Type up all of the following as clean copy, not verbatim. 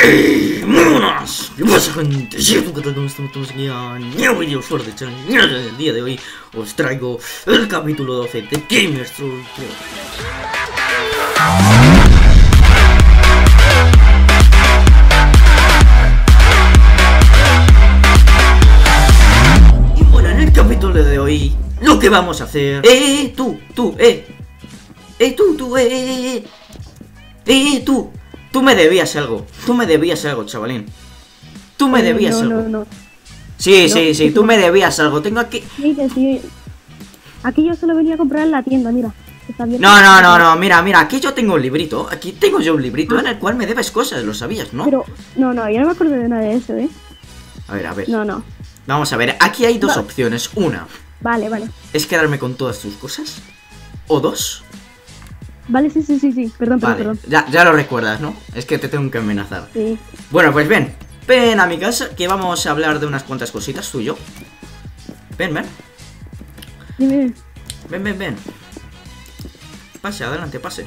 Muy buenas, ¿qué pasa, gente? Sí, ¿qué tal? ¿Cómo estamos aquí a nuevo video Sword Channel? El día de hoy os traigo el capítulo 12 de Gamers Troll. Y bueno, en el capítulo de hoy, lo que vamos a hacer... Tú me debías algo. Tú me debías algo, chavalín. Tú me debías algo. No. Sí, tú me debías algo. Tengo aquí... Sí. Aquí yo solo venía a comprar en la tienda, mira. Está abierto. No, mira, aquí yo tengo un librito. Aquí tengo yo un librito en el cual me debes cosas, lo sabías, ¿no? Pero, no, yo no me acuerdo de nada de eso, A ver. No. Vamos a ver, aquí hay dos opciones. Una, Vale. es quedarme con todas tus cosas. O dos... Vale, sí. Perdón. Vale, ya lo recuerdas, ¿no? Es que te tengo que amenazar. Sí. Bueno, pues ven a mi casa, que vamos a hablar de unas cuantas cositas, tú y yo. Ven. Dime. Ven. Pase, adelante, pase.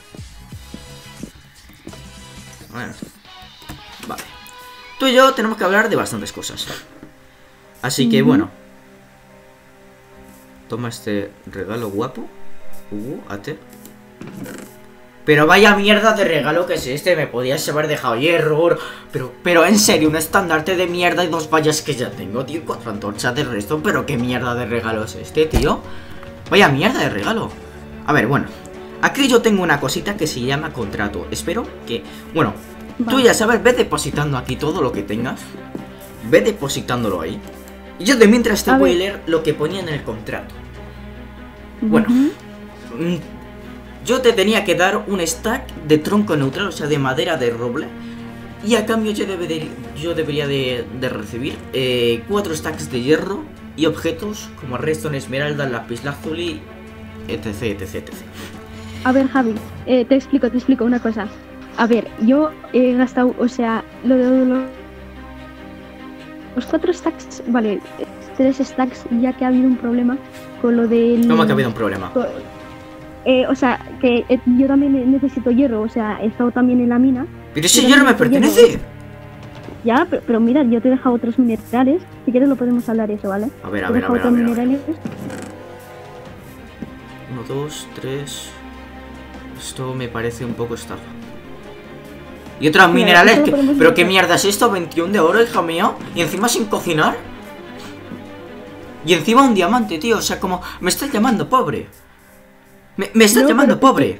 Bueno. Vale. Tú y yo tenemos que hablar de bastantes cosas. Así que, bueno. Toma este regalo guapo. Ate. Pero vaya mierda de regalo que es este. Me podías haber dejado hierro, oro. Pero en serio, un estandarte de mierda y dos vallas que ya tengo, tío. 4 antorchas de resto. Pero qué mierda de regalo es este, tío. Vaya mierda de regalo. A ver, bueno. Aquí yo tengo una cosita que se llama contrato. Espero que... Bueno, tú ya sabes, ve depositando aquí todo lo que tengas. Ve depositándolo ahí. Y yo de mientras te voy a leer lo que ponía en el contrato. Bueno. Yo te tenía que dar un stack de tronco neutral, o sea, de madera de roble. Y a cambio yo debería de recibir 4 stacks de hierro y objetos como redstone, esmeralda, lapislázuli, etc. A ver, Javi, te explico una cosa. A ver, yo he gastado, o sea, los 4 stacks, vale, 3 stacks, ya que ha habido un problema con lo del... ¿Cómo que ha habido un problema? O sea, que yo también necesito hierro, o sea, he estado también en la mina. Pero ese hierro me pertenece. Ya, pero mira, yo te he dejado otros minerales. Si quieres lo podemos hablar eso, ¿vale? A ver. 1, 2, 3. Esto me parece un poco estafa. Y otros minerales que... ¿Pero qué mierda es esto? 21 de oro, hija mía. Y encima sin cocinar. Y encima un diamante, tío. O sea, como... Me estás llamando pobre. Me estás llamando pobre.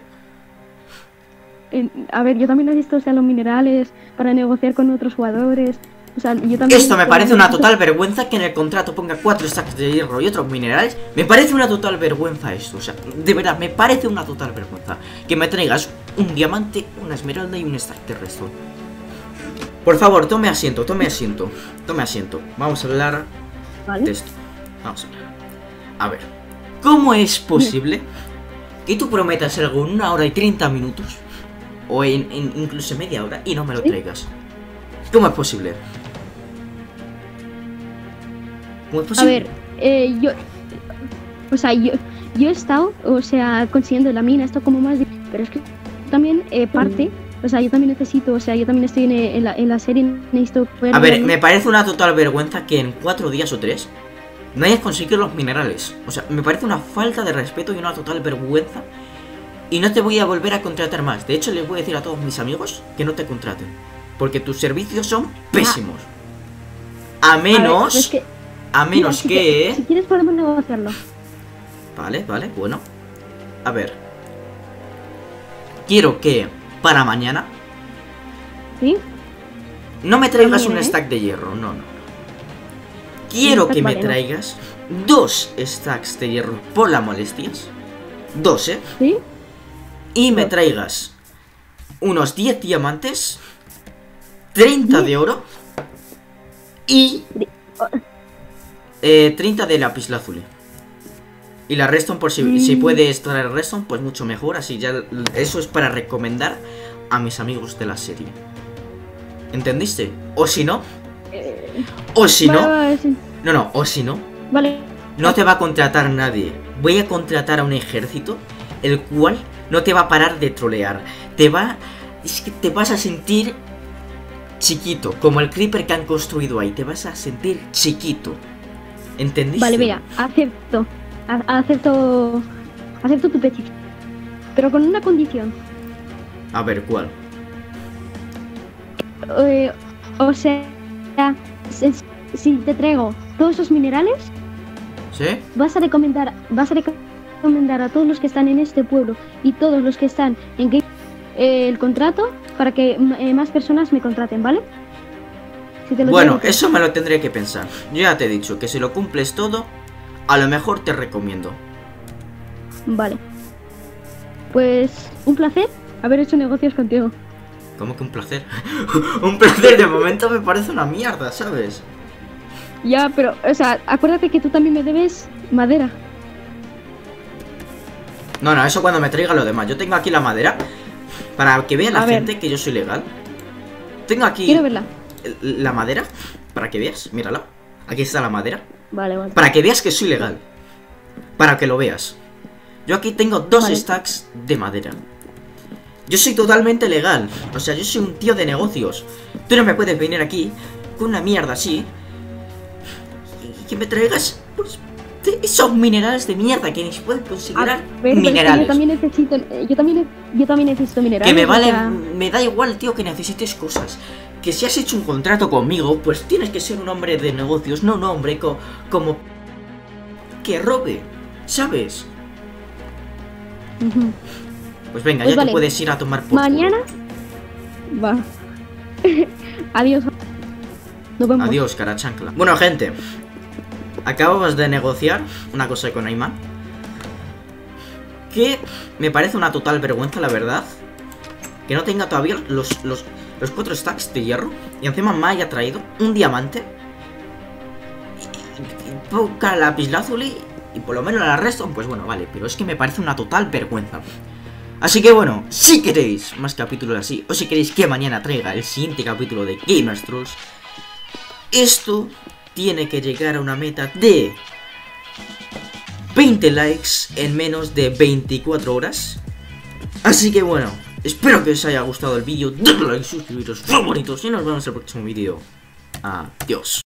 A ver, yo también necesito, o sea, los minerales para negociar con otros jugadores. O sea, yo también... Esto me parece una total vergüenza que en el contrato ponga 4 stacks de hierro y otros minerales. Me parece una total vergüenza esto. O sea, de verdad, me parece una total vergüenza que me traigas un diamante, una esmeralda y un stack de redstone. Por favor, tome asiento. Vamos a hablar de esto. Vamos a hablar. A ver, ¿cómo es posible que tú prometas algo en 1 hora y 30 minutos o en incluso media hora y no me lo traigas? ¿Cómo es posible? A ver, yo he estado, o sea, consiguiendo la mina, esto como más difícil, pero es que también parte, o sea, yo también necesito, o sea, yo también estoy en la serie, necesito... A ver, me parece una total vergüenza que en 4 días o 3 no hayas conseguido los minerales. O sea, me parece una falta de respeto y una total vergüenza. Y no te voy a volver a contratar más. De hecho, les voy a decir a todos mis amigos que no te contraten, porque tus servicios son pésimos. A menos que... Si quieres podemos negociarlo. Vale, bueno. A ver. Quiero que para mañana... ¿Sí? No me traigas un stack de hierro, no. Quiero que me traigas 2 stacks de hierro por las molestias. 2, ¿Sí? Y me traigas unos 10 diamantes, 30 de oro y 30 de lapislázuli. Y la redstone, por si puedes traer redstone, pues mucho mejor. Así ya, eso es para recomendar a mis amigos de la serie. ¿Entendiste? O si no... O si no... o si no... Vale. No te va a contratar nadie. Voy a contratar a un ejército, el cual no te va a parar de trolear. Es que te vas a sentir chiquito, como el creeper que han construido ahí. Te vas a sentir chiquito. ¿Entendiste? Vale, mira, acepto. Acepto tu petición. Pero con una condición. A ver, ¿cuál? O sea, si te traigo todos esos minerales, ¿Sí? vas a recomendar a todos los que están en este pueblo y todos los que están en el contrato para que más personas me contraten, ¿vale? Si te lo Bueno, digo. eso me lo tendré que pensar. Yo ya te he dicho que si lo cumples todo, a lo mejor te recomiendo. Vale. Pues un placer haber hecho negocios contigo. ¿Cómo que un placer? Un placer, de momento me parece una mierda, ¿sabes? Ya, pero, o sea, acuérdate que tú también me debes madera. No, eso cuando me traiga lo demás. Yo tengo aquí la madera para que vea la A ver. gente que yo soy legal. Tengo aquí Quiero verla. la madera para que veas, mírala. Aquí está la madera. Vale. Para que veas que soy legal. Para que lo veas. Yo aquí tengo 2 Vale. stacks de madera. Yo soy totalmente legal. O sea, yo soy un tío de negocios. Tú no me puedes venir aquí con una mierda así y que me traigas pues esos minerales de mierda que ni se pueden considerar Pero minerales. yo también necesito minerales. Que me o vale, sea, me da igual, tío, que necesites cosas. Que si has hecho un contrato conmigo, pues tienes que ser un hombre de negocios, no un hombre como que robe, ¿sabes? ujú. Pues venga, Pues ya vale. te puedes ir a tomar por culo. Mañana va. Adiós. Nos vemos. Adiós, cara chancla. Bueno, gente, acabamos de negociar una cosa con Ayman que me parece una total vergüenza, la verdad, que no tenga todavía los 4 stacks de hierro y encima me haya traído un diamante y poca lapislázuli y por lo menos la resto, pues bueno, vale, pero es que me parece una total vergüenza. Así que bueno, si queréis más capítulos así, o si queréis que mañana traiga el siguiente capítulo de Gamers Trolls, esto tiene que llegar a una meta de 20 likes en menos de 24 horas. Así que bueno, espero que os haya gustado el vídeo. Dadle like, suscribiros, favoritos y nos vemos en el próximo vídeo. Adiós.